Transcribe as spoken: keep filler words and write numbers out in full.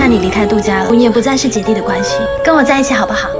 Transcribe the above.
你离开杜家了，你也不再是姐弟的关系，跟我在一起好不好？